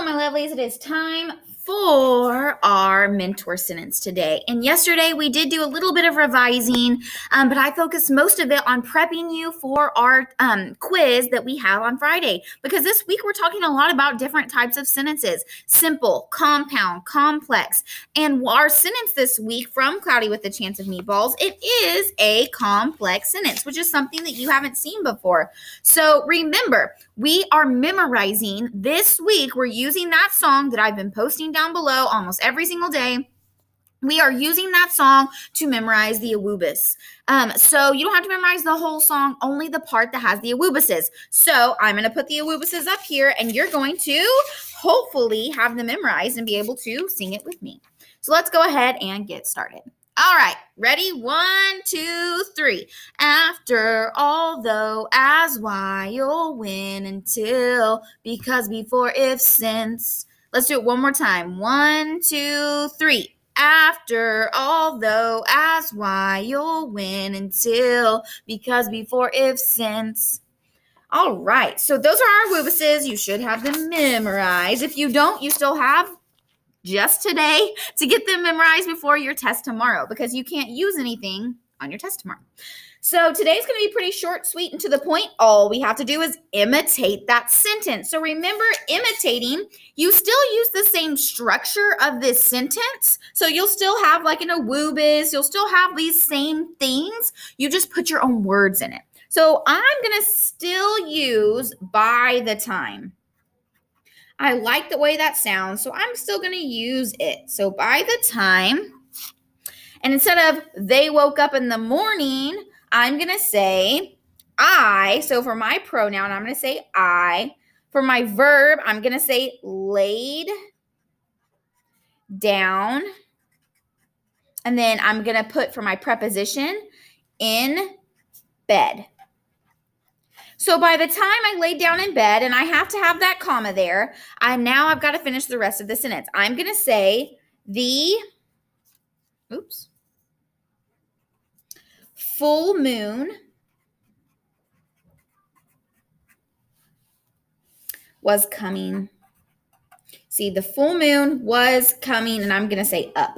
my lovelies, it is time for our mentor sentence today. And yesterday we did do a little bit of revising, but I focused most of it on prepping you for our quiz that we have on Friday. Because this week we're talking a lot about different types of sentences: simple, compound, complex. And our sentence this week from Cloudy with a Chance of Meatballs, it is a complex sentence, which is something that you haven't seen before. So remember, we are memorizing this week. We're using that song that I've been posting down below almost every single day. We are using that song to memorize the awubis. So you don't have to memorize the whole song, only the part that has the awubises. So I'm going to put the awubises up here, and you're going to hopefully have them memorized and be able to sing it with me. So let's go ahead and get started. All right, ready? 1, 2, 3. After, although, as, why, you'll win, until, because, before, if, since. Let's do it one more time. 1, 2, 3. After, although, as, why, you'll win, until, because, before, if, since. All right, so those are our awubises. You should have them memorized. If you don't, you still have just today to get them memorized before your test tomorrow, because you can't use anything on your test tomorrow. So today's going to be pretty short, sweet, and to the point. All we have to do is imitate that sentence. So remember, imitating, you still use the same structure of this sentence. So you'll still have like an awubis. You'll still have these same things. You just put your own words in it. So I'm going to still use by the time. I like the way that sounds, so I'm still going to use it. So by the time, and instead of they woke up in the morning, I'm going to say I. So for my pronoun, I'm going to say I. For my verb, I'm going to say laid down. And then I'm going to put for my preposition in bed. So by the time I laid down in bed, and I have to have that comma there, I've got to finish the rest of the sentence. I'm going to say the full moon was coming. See, the full moon was coming, and I'm going to say up.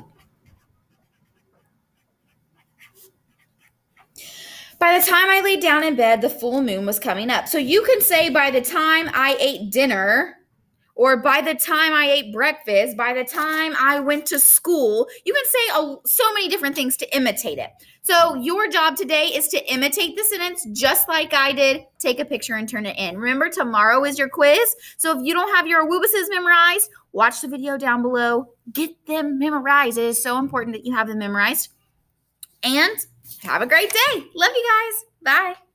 By the time I laid down in bed, the full moon was coming up. So you can say by the time I ate dinner, or by the time I ate breakfast, by the time I went to school. You can say so many different things to imitate it. So your job today is to imitate the sentence just like I did. Take a picture and turn it in. Remember, tomorrow is your quiz. So if you don't have your awubises memorized, watch the video down below. Get them memorized. It is so important that you have them memorized. And have a great day. Love you guys. Bye.